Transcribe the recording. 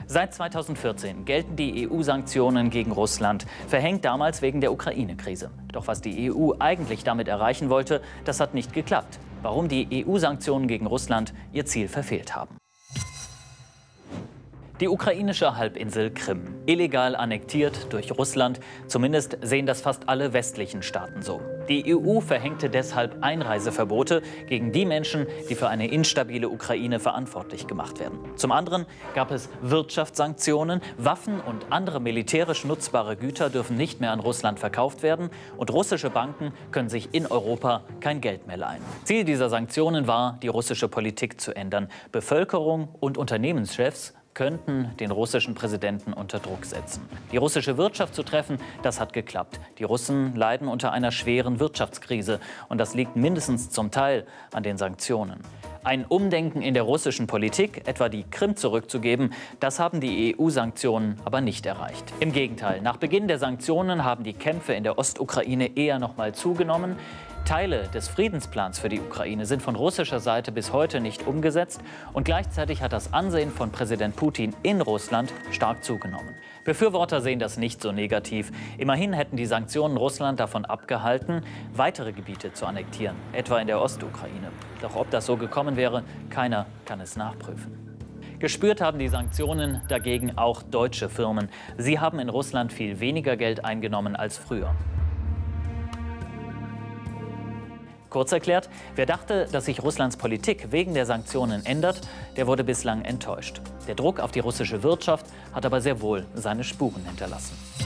Seit 2014 gelten die EU-Sanktionen gegen Russland, verhängt damals wegen der Ukraine-Krise. Doch was die EU eigentlich damit erreichen wollte, das hat nicht geklappt. Warum die EU-Sanktionen gegen Russland ihr Ziel verfehlt haben. Die ukrainische Halbinsel Krim, illegal annektiert durch Russland, zumindest sehen das fast alle westlichen Staaten so. Die EU verhängte deshalb Einreiseverbote gegen die Menschen, die für eine instabile Ukraine verantwortlich gemacht werden. Zum anderen gab es Wirtschaftssanktionen, Waffen und andere militärisch nutzbare Güter dürfen nicht mehr an Russland verkauft werden und russische Banken können sich in Europa kein Geld mehr leihen. Ziel dieser Sanktionen war, die russische Politik zu ändern. Bevölkerung und Unternehmenschefs könnten den russischen Präsidenten unter Druck setzen. Die russische Wirtschaft zu treffen, das hat geklappt. Die Russen leiden unter einer schweren Wirtschaftskrise und das liegt mindestens zum Teil an den Sanktionen. Ein Umdenken in der russischen Politik, etwa die Krim zurückzugeben, das haben die EU-Sanktionen aber nicht erreicht. Im Gegenteil, nach Beginn der Sanktionen haben die Kämpfe in der Ostukraine eher noch mal zugenommen. Teile des Friedensplans für die Ukraine sind von russischer Seite bis heute nicht umgesetzt und gleichzeitig hat das Ansehen von Präsident Putin in Russland stark zugenommen. Befürworter sehen das nicht so negativ. Immerhin hätten die Sanktionen Russland davon abgehalten, weitere Gebiete zu annektieren, etwa in der Ostukraine. Doch ob das so gekommen wäre, keiner kann es nachprüfen. Gespürt haben die Sanktionen dagegen auch deutsche Firmen. Sie haben in Russland viel weniger Geld eingenommen als früher. Kurz erklärt, wer dachte, dass sich Russlands Politik wegen der Sanktionen ändert, der wurde bislang enttäuscht. Der Druck auf die russische Wirtschaft hat aber sehr wohl seine Spuren hinterlassen.